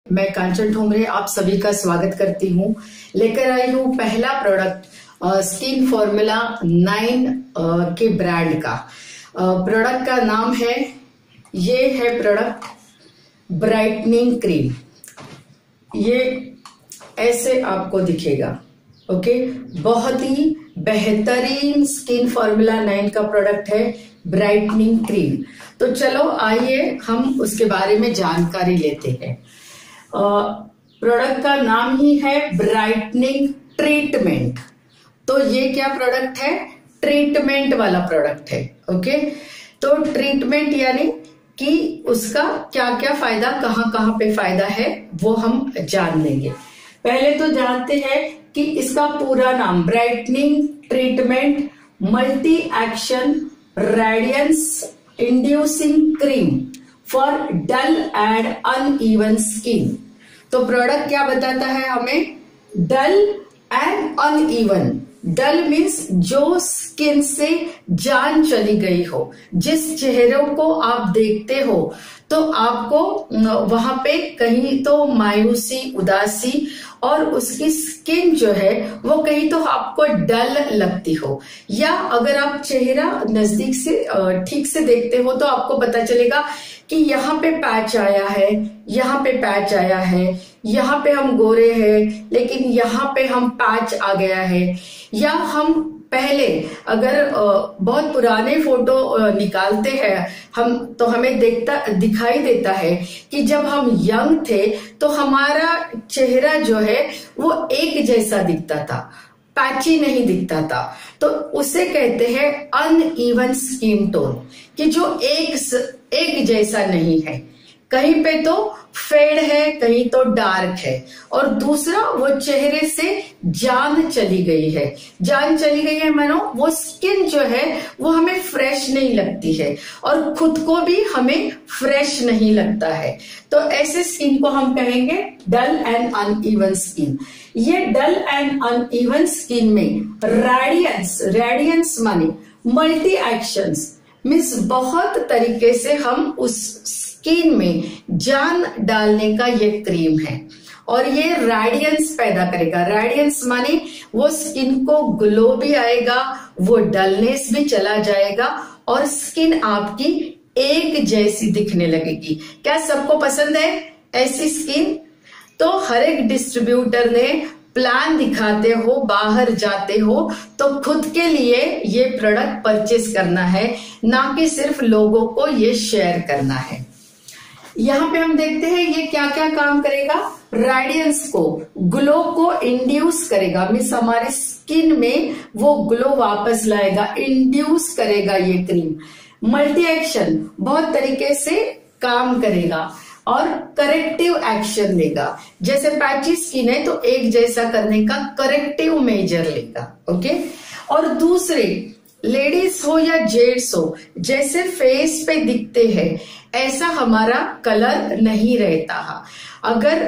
मैं कांचन ठोमरे आप सभी का स्वागत करती हूँ। लेकर आई हूँ पहला प्रोडक्ट स्किन फॉर्मूला 9 के ब्रांड का। प्रोडक्ट का नाम है, ये है प्रोडक्ट ब्राइटनिंग क्रीम। ये ऐसे आपको दिखेगा। ओके, बहुत ही बेहतरीन स्किन फॉर्मूला 9 का प्रोडक्ट है ब्राइटनिंग क्रीम। तो चलो आइए हम उसके बारे में जानकारी लेते हैं। प्रोडक्ट का नाम ही है ब्राइटनिंग ट्रीटमेंट। तो ये क्या प्रोडक्ट है? ट्रीटमेंट वाला प्रोडक्ट है। ओके, तो ट्रीटमेंट यानी कि उसका क्या क्या फायदा, कहाँ कहाँ पे फायदा है वो हम जान लेंगे। पहले तो जानते हैं कि इसका पूरा नाम brightening treatment multi action radiance inducing cream for dull and uneven skin. तो प्रोडक्ट क्या बताता है हमें? Dull and uneven. Dull means जो स्किन से जान चली गई हो, जिस चेहरों को आप देखते हो तो आपको वहां पे कहीं तो मायूसी, उदासी और उसकी स्किन जो है वो कहीं तो आपको डल लगती हो, या अगर आप चेहरा नजदीक से ठीक से देखते हो तो आपको पता चलेगा कि यहाँ पे पैच आया है, यहाँ पे पैच आया है, यहाँ पे हम गोरे हैं लेकिन यहाँ पे हम पैच आ गया है। या हम पहले अगर बहुत पुराने फोटो निकालते हैं हम तो हमें दिखाई देता है कि जब हम यंग थे तो हमारा चेहरा जो है वो एक जैसा दिखता था, पैची नहीं दिखता था। तो उसे कहते हैं अनइवन स्किन टोन, कि जो एक जैसा नहीं है। कहीं पे तो फेड है, कहीं तो डार्क है, और दूसरा वो चेहरे से जान चली गई है। जान चली गई है मानो वो स्किन जो है वो हमें फ्रेश नहीं लगती है और खुद को भी हमें फ्रेश नहीं लगता है। तो ऐसे स्किन को हम कहेंगे डल एंड अनइवन स्किन। ये डल एंड अनइवन स्किन में रेडियंस माने मल्टी एक्शंस मीन्स बहुत तरीके से हम उस स्किन में जान डालने का ये क्रीम है, और ये रेडियंस पैदा करेगा। रेडियंस माने वो स्किन को ग्लो भी आएगा, वो डलनेस भी चला जाएगा और स्किन आपकी एक जैसी दिखने लगेगी। क्या सबको पसंद है ऐसी स्किन? तो हर एक डिस्ट्रीब्यूटर ने प्लान दिखाते हो, बाहर जाते हो तो खुद के लिए ये प्रोडक्ट परचेस करना है, ना कि सिर्फ लोगों को ये शेयर करना है। यहाँ पे हम देखते हैं ये क्या क्या काम करेगा। रेडियंस को, ग्लो को इंड्यूस करेगा, मीन्स हमारे स्किन में वो ग्लो वापस लाएगा, इंड्यूस करेगा ये क्रीम। मल्टी एक्शन, बहुत तरीके से काम करेगा और करेक्टिव एक्शन लेगा। जैसे पैची स्किन है तो एक जैसा करने का करेक्टिव मेजर लेगा। ओके, और दूसरे लेडीज हो या जेंट्स हो, जैसे फेस पे दिखते हैं ऐसा हमारा कलर नहीं रहता। अगर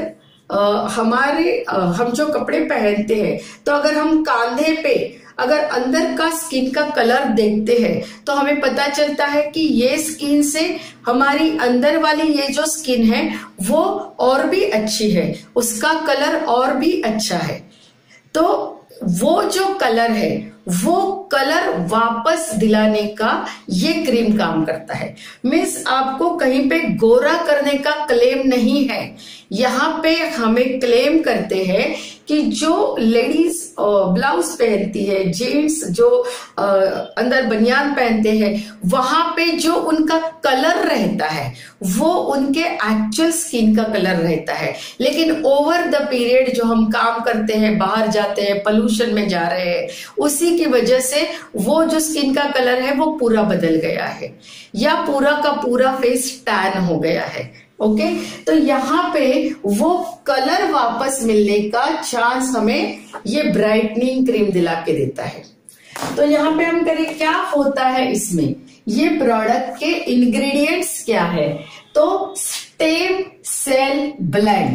हम जो कपड़े पहनते हैं तो अगर हम कांधे पे अगर अंदर का स्किन का कलर देखते हैं तो हमें पता चलता है कि ये स्किन से हमारी अंदर वाली ये जो स्किन है वो और भी अच्छी है, उसका कलर और भी अच्छा है। तो वो जो कलर है वो कलर वापस दिलाने का ये क्रीम काम करता है। मीन्स आपको कहीं पे गोरा करने का क्लेम नहीं है। यहाँ पे हमें क्लेम करते हैं कि जो लेडीज ब्लाउज पहनती है, जेंट्स जो अंदर बनियान पहनते हैं, वहां पे जो उनका कलर रहता है वो उनके एक्चुअल स्किन का कलर रहता है। लेकिन ओवर द पीरियड जो हम काम करते हैं, बाहर जाते हैं, पोल्यूशन में जा रहे हैं, उसी की वजह से वो जो स्किन का कलर है वो पूरा बदल गया है, या पूरा का पूरा फेस टैन हो गया है। ओके, तो यहाँ पे वो कलर वापस मिलने का चांस हमें ये ब्राइटनिंग क्रीम दिला के देता है। तो यहाँ पे हम करें क्या होता है इसमें, ये प्रोडक्ट के इंग्रेडिएंट्स क्या है? तो stem cell blend,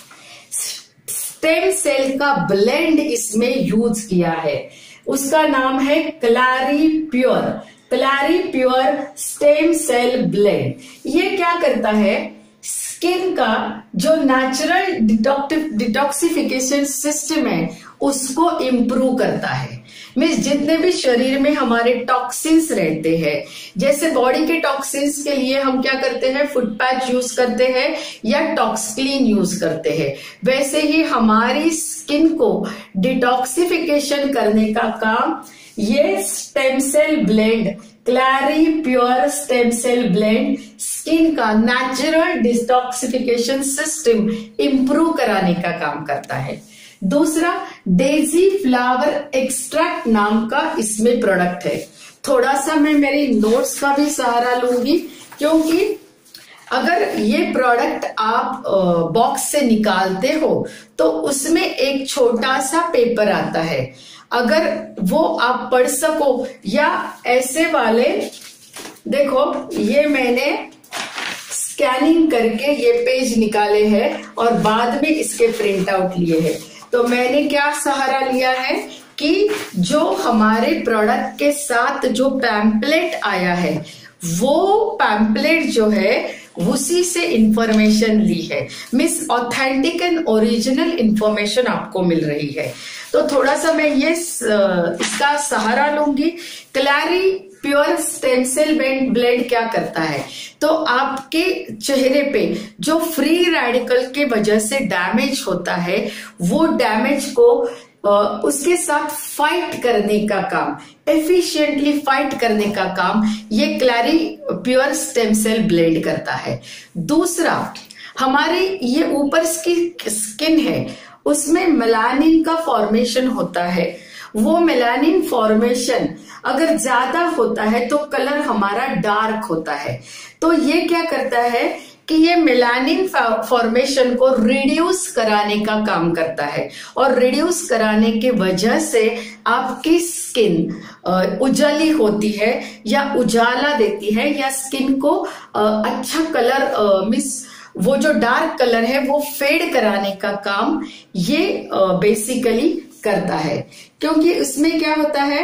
stem cell का ब्लेंड इसमें यूज किया है। उसका नाम है clary pure stem cell blend. ये क्या करता है? स्किन का जो नेचुरल डिटॉक्सिफिकेशन सिस्टम है उसको इम्प्रूव करता है। मीन्स जितने भी शरीर में हमारे टॉक्सिन्स रहते हैं, जैसे बॉडी के टॉक्सिन्स के लिए हम क्या करते हैं, फुट पैच यूज करते हैं या टॉक्सक्लीन यूज करते हैं, वैसे ही हमारी स्किन को डिटॉक्सिफिकेशन करने का काम ये stem cell blend, clary pure stem cell blend skin का नेचुरल डिटॉक्सिफिकेशन सिस्टम इंप्रूव कराने का काम करता है। दूसरा डेजी फ्लावर एक्सट्रैक्ट नाम का इसमें प्रोडक्ट है। थोड़ा सा मैं मेरी नोट्स का भी सहारा लूंगी, क्योंकि अगर ये प्रोडक्ट आप बॉक्स से निकालते हो तो उसमें एक छोटा सा पेपर आता है, अगर वो आप पढ़ सको, या ऐसे वाले देखो ये मैंने स्कैनिंग करके ये पेज निकाले हैं और बाद में इसके प्रिंट आउट लिए हैं। तो मैंने क्या सहारा लिया है कि जो हमारे प्रोडक्ट के साथ जो पैम्पलेट आया है वो पैम्पलेट जो है उसी से इंफॉर्मेशन ली है। Means authentic and original information आपको मिल रही है। तो थोड़ा सा मैं ये इसका सहारा लूंगी। Clary pure stem cell blend क्या करता है, तो आपके चेहरे पे जो फ्री रेडिकल के वजह से डैमेज होता है वो डैमेज को उसके साथ फाइट करने का काम, एफिशिएंटली फाइट करने का काम ये clary pure stem cell blend करता है। दूसरा, हमारे ये ऊपर की स्किन है उसमें मेलानिन का फॉर्मेशन होता है। वो मेलानिन फॉर्मेशन अगर ज्यादा होता है तो कलर हमारा डार्क होता है। तो ये क्या करता है कि ये मेलानिन फॉर्मेशन को रिड्यूस कराने का काम करता है, और रिड्यूस कराने की वजह से आपकी स्किन उजाली होती है या उजाला देती है, या स्किन को अच्छा कलर मिस वो जो डार्क कलर है वो फेड कराने का काम ये बेसिकली करता है। क्योंकि इसमें क्या होता है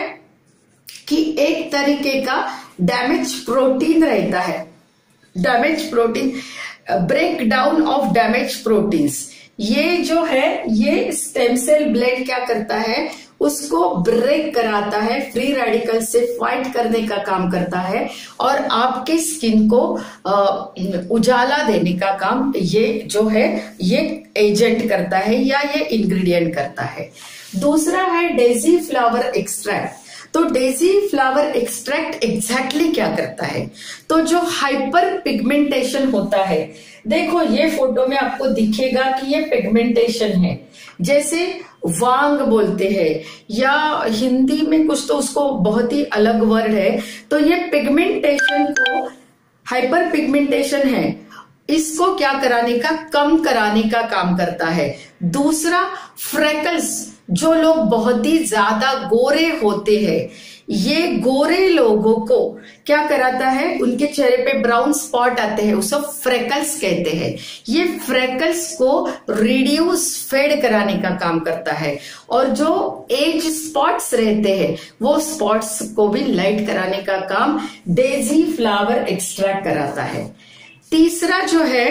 कि एक तरीके का डैमेज प्रोटीन रहता है, damage protein, break down of damage proteins, ये जो है ये स्टेम सेल ब्लेंड क्या करता है, उसको ब्रेक कराता है, फ्री रेडिकल से फाइट करने का काम करता है, और आपके स्किन को उजाला देने का काम ये जो है ये एजेंट करता है या ये इंग्रेडिएंट करता है। दूसरा है डेजी फ्लावर एक्सट्रैक्ट। तो डेजी फ्लावर एक्सट्रैक्ट एग्जैक्टली क्या करता है, तो जो हाइपर पिगमेंटेशन होता है, देखो ये फोटो में आपको दिखेगा कि ये पिगमेंटेशन है, जैसे वांग बोलते हैं या हिंदी में कुछ तो उसको बहुत ही अलग वर्ड है। तो ये पिगमेंटेशन को हाइपर पिगमेंटेशन है, इसको क्या कराने का, कम कराने का काम करता है। दूसरा फ्रेकल्स, जो लोग बहुत ही ज्यादा गोरे होते हैं, ये गोरे लोगों को क्या कराता है, उनके चेहरे पे ब्राउन स्पॉट आते हैं, उसको फ्रेकल्स कहते हैं। ये फ्रेकल्स को रिड्यूस फेड कराने का काम करता है, और जो एज स्पॉट्स रहते हैं वो स्पॉट्स को भी लाइट कराने का काम डेजी फ्लावर एक्सट्रैक्ट कराता है। तीसरा जो है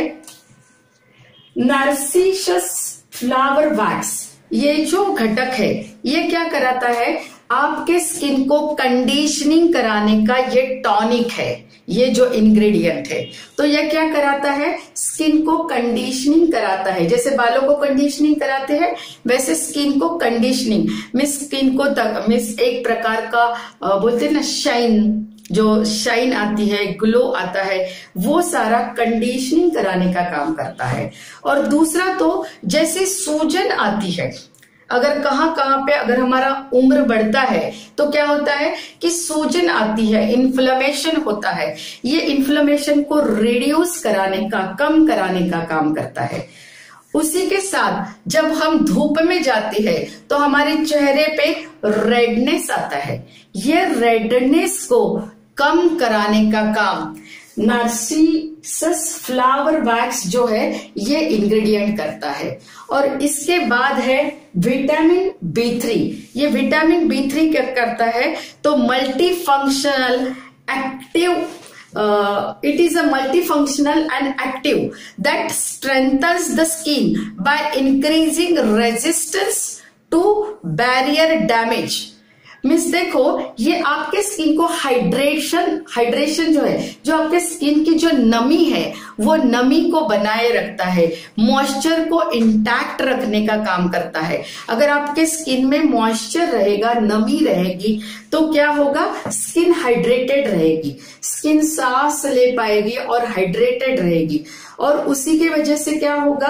नार्सिसस फ्लावर वैक्स, ये जो घटक है ये क्या कराता है, आपके स्किन को कंडीशनिंग कराने का ये टॉनिक है, ये जो इंग्रेडिएंट है। तो ये क्या कराता है, स्किन को कंडीशनिंग कराता है। जैसे बालों को कंडीशनिंग कराते हैं वैसे स्किन को कंडीशनिंग, मिस स्किन को मिस एक प्रकार का बोलते हैं ना शाइन, जो शाइन आती है, ग्लो आता है, वो सारा कंडीशनिंग कराने का काम करता है। और दूसरा तो जैसे सूजन आती है, अगर कहाँ कहाँ पे अगर हमारा उम्र बढ़ता है तो क्या होता है कि सूजन आती है, इन्फ्लेमेशन होता है, ये इन्फ्लेमेशन को रिड्यूस कराने का, कम कराने का काम करता है। उसी के साथ जब हम धूप में जाते हैं तो हमारे चेहरे पे रेडनेस आता है, ये रेडनेस को कम कराने का काम नार्सिसस फ्लावर वैक्स जो है ये इंग्रेडिएंट करता है। और इसके बाद है विटामिन B3। ये विटामिन B3 क्या करता है, तो multi functional active it is a multifunctional and active that strengthens the skin by increasing resistance to barrier damage. Means देखो, ये आपके स्किन को हाइड्रेशन जो है, जो आपके स्किन की जो नमी है वो नमी को बनाए रखता है, मॉइस्चर को इंटैक्ट रखने का काम करता है। अगर आपके स्किन में मॉइस्चर रहेगा, नमी रहेगी, तो क्या होगा, स्किन हाइड्रेटेड रहेगी, स्किन सांस ले पाएगी और हाइड्रेटेड रहेगी। और उसी की वजह से क्या होगा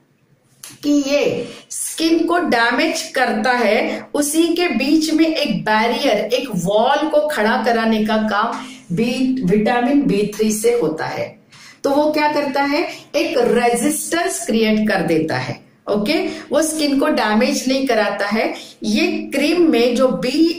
कि ये स्किन को डैमेज करता है, उसी के बीच में एक बैरियर, एक वॉल को खड़ा कराने का काम विटामिन B3 से होता है। तो वो क्या करता है, एक रेजिस्टेंस क्रिएट कर देता है। ओके, वो स्किन को डैमेज नहीं कराता है। ये क्रीम में जो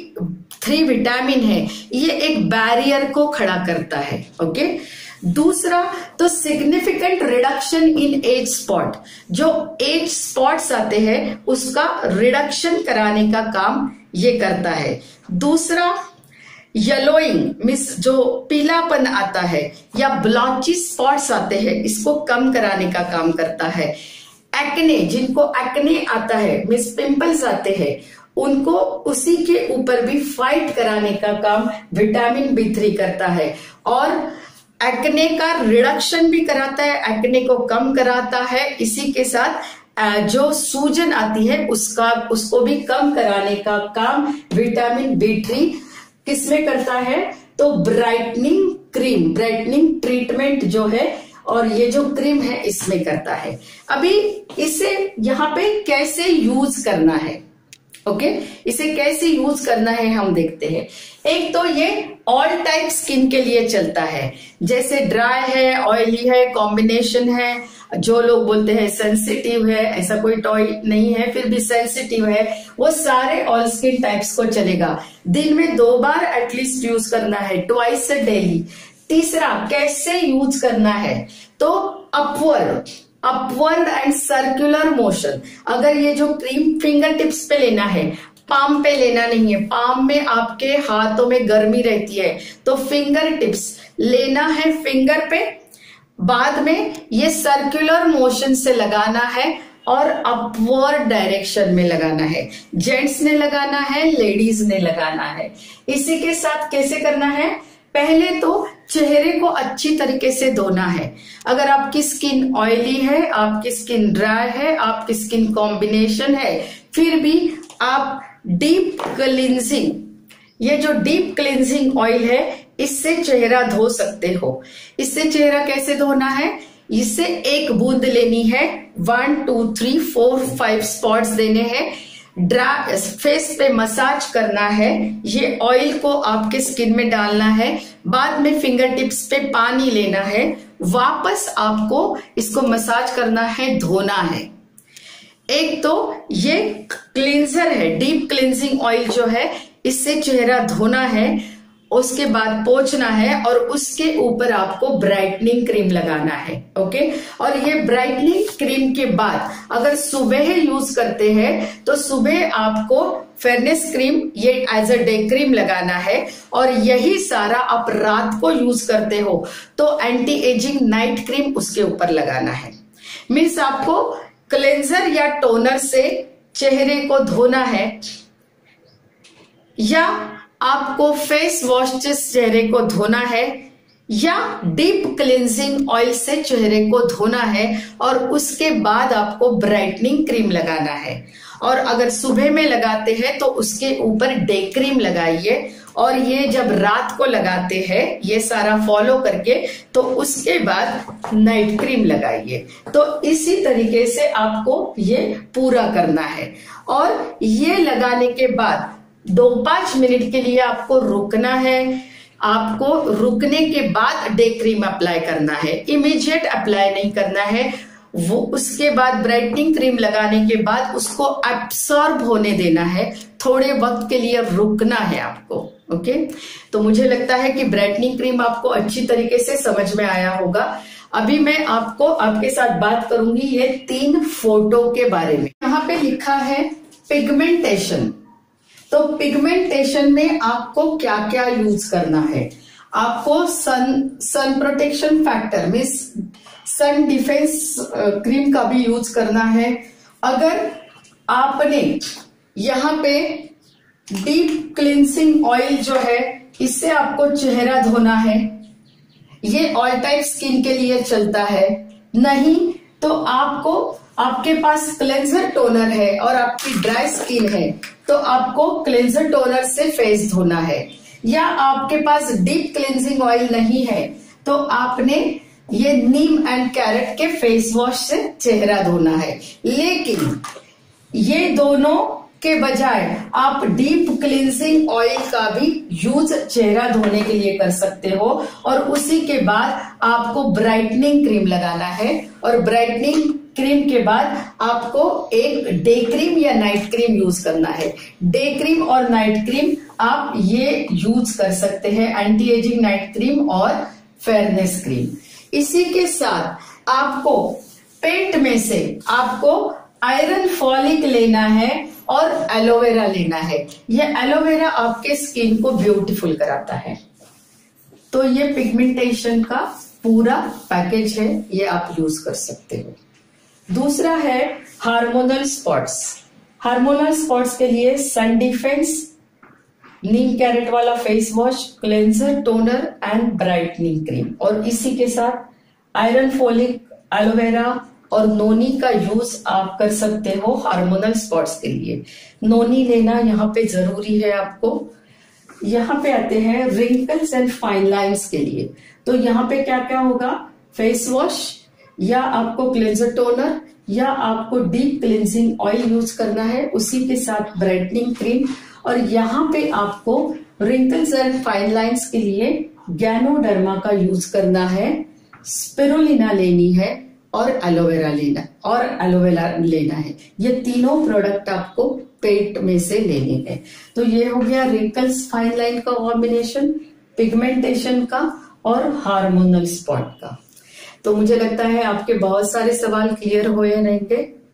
B3 विटामिन है, ये एक बैरियर को खड़ा करता है। ओके, दूसरा तो significant reduction in age spot, जो एज स्पॉट्स आते हैं उसका रिडक्शन कराने का काम ये करता है। दूसरा येलोइंग मीन्स जो पीलापन आता है या ब्लॉची स्पॉट्स आते हैं, इसको कम कराने का काम करता है। एक्ने, जिनको एक्ने आता है मीन्स पिंपल्स आते हैं, उनको उसी के ऊपर भी फाइट कराने का काम विटामिन B3 करता है। और एक्ने का रिडक्शन भी कराता है, एक्ने को कम कराता है। इसी के साथ जो सूजन आती है उसको भी कम कराने का काम विटामिन B3 किसमें करता है, तो ब्राइटनिंग क्रीम, ब्राइटनिंग ट्रीटमेंट जो है और ये जो क्रीम है इसमें करता है। अभी इसे यहाँ पे कैसे यूज करना है, ओके, इसे कैसे यूज करना है हम देखते हैं। एक तो ये ऑल टाइप स्किन के लिए चलता है, जैसे ड्राई है, ऑयली है, कॉम्बिनेशन है, जो लोग बोलते हैं सेंसिटिव है, ऐसा कोई टॉय नहीं है फिर भी सेंसिटिव है, वो सारे ऑल स्किन टाइप्स को चलेगा। दिन में 2 बार एटलीस्ट यूज करना है, ट्वाइस डेली। तीसरा कैसे यूज करना है, तो अपवर्ड एंड सर्कुलर मोशन। अगर ये जो क्रीम फिंगर टिप्स पे लेना है, पाम पे लेना नहीं है, पाम में आपके हाथों में गर्मी रहती है, तो फिंगर टिप्स लेना है फिंगर पे, बाद में ये सर्कुलर मोशन से लगाना है और अपवर्ड डायरेक्शन में लगाना है। जेंट्स ने लगाना है, लेडीज ने लगाना है। इसी के साथ कैसे करना है, पहले तो चेहरे को अच्छी तरीके से धोना है। अगर आपकी स्किन ऑयली है, आपकी स्किन ड्राई है, आपकी स्किन कॉम्बिनेशन है, फिर भी आप डीप क्लींजिंग, ये जो डीप क्लींजिंग ऑयल है इससे चेहरा धो सकते हो। इससे चेहरा कैसे धोना है, इससे 1 बूंद लेनी है, 1 2 3 4 5 स्पॉट्स देने हैं, ड्राई फेस पे मसाज करना है, ये ऑयल को आपके स्किन में डालना है, बाद में फिंगर टिप्स पे पानी लेना है, वापस आपको इसको मसाज करना है, धोना है। एक तो ये क्लींजर है, डीप क्लींजिंग ऑयल जो है, इससे चेहरा धोना है, उसके बाद पोंछना है और उसके ऊपर आपको ब्राइटनिंग क्रीम लगाना है। ओके, और ये ब्राइटनिंग क्रीम के बाद अगर सुबह यूज करते हैं तो सुबह आपको फेयरनेस क्रीम ये एज अ डे क्रीम लगाना है, और यही सारा आप रात को यूज करते हो तो एंटी एजिंग नाइट क्रीम उसके ऊपर लगाना है। मीन्स आपको क्लेंजर या टोनर से चेहरे को धोना है, या आपको फेस वॉश से चेहरे को धोना है, या डीप क्लींजिंग ऑयल से चेहरे को धोना है, और उसके बाद आपको ब्राइटनिंग क्रीम लगाना है। और अगर सुबह में लगाते हैं तो उसके ऊपर डे क्रीम लगाइए, और ये जब रात को लगाते हैं ये सारा फॉलो करके तो उसके बाद नाइट क्रीम लगाइए। तो इसी तरीके से आपको ये पूरा करना है, और ये लगाने के बाद 2-5 मिनट के लिए आपको रुकना है। आपको रुकने के बाद डे क्रीम अप्लाई करना है, इमीडिएट अप्लाई नहीं करना है। वो उसके बाद ब्राइटनिंग क्रीम लगाने के बाद उसको एब्सॉर्ब होने देना है, थोड़े वक्त के लिए रुकना है आपको। ओके, तो मुझे लगता है कि ब्राइटनिंग क्रीम आपको अच्छी तरीके से समझ में आया होगा। अभी मैं आपके साथ बात करूंगी ये 3 फोटो के बारे में। यहाँ पे लिखा है पिगमेंटेशन। तो पिगमेंटेशन में आपको क्या क्या यूज करना है। आपको sun protection factor means sun defence cream का भी यूज करना है। अगर आपने यहाँ पे डीप क्लिनसिंग ऑयल जो है इससे आपको चेहरा धोना है, ये ऑल टाइप स्किन के लिए चलता है। नहीं तो आपको, आपके पास क्लेंजर टोनर है और आपकी ड्राई स्किन है तो आपको क्लेंजर टोनर से फेस धोना है। या आपके पास डीप क्लिनजिंग ऑयल नहीं है तो आपने ये नीम एंड कैरेट के फेस वॉश से चेहरा धोना है। लेकिन ये दोनों के बजाय आप डीप क्लींजिंग ऑयल का भी यूज चेहरा धोने के लिए कर सकते हो और उसी के बाद आपको ब्राइटनिंग क्रीम लगाना है और ब्राइटनिंग क्रीम के बाद आपको एक डे क्रीम या नाइट क्रीम यूज करना है। डे क्रीम और नाइट क्रीम आप ये यूज कर सकते हैं, एंटी एजिंग नाइट क्रीम और फेयरनेस क्रीम। इसी के साथ आपको पेंट में से आपको आयरन फॉलिक लेना है और एलोवेरा लेना है। ये एलोवेरा आपके स्किन को ब्यूटीफुल कराता है। तो ये पिगमेंटेशन का पूरा पैकेज है, ये आप यूज कर सकते हो। दूसरा है हार्मोनल स्पॉट्स। हार्मोनल स्पॉट्स के लिए सन डिफेंस, नीम कैरेट वाला face wash, cleanser, toner and brightening cream और इसी के साथ आयरन फॉलिक, एलोवेरा और नोनी का यूज आप कर सकते हो हार्मोनल स्पॉट्स के लिए। नोनी लेना यहाँ पे जरूरी है आपको। यहाँ पे आते हैं रिंकल्स एंड फाइन लाइन्स के लिए। तो यहाँ पे क्या क्या होगा, फेस वॉश या आपको क्लेंजर टोनर या आपको डीप क्लिनजिंग ऑयल यूज करना है, उसी के साथ ब्राइटनिंग क्रीम। और यहाँ पे आपको रिंकल्स एंड फाइन लाइन्स के लिए गैनोडर्मा का यूज करना है, स्पिरुलिना लेनी है और एलोवेरा लेना है। ये तीनों प्रोडक्ट आपको पेट में से लेने हैं। तो ये हो गया रिंकल्स फाइन लाइन का कॉम्बिनेशन, पिगमेंटेशन का और हार्मोनल स्पॉट का। तो मुझे लगता है आपके बहुत सारे सवाल क्लियर हुए रहेंगे।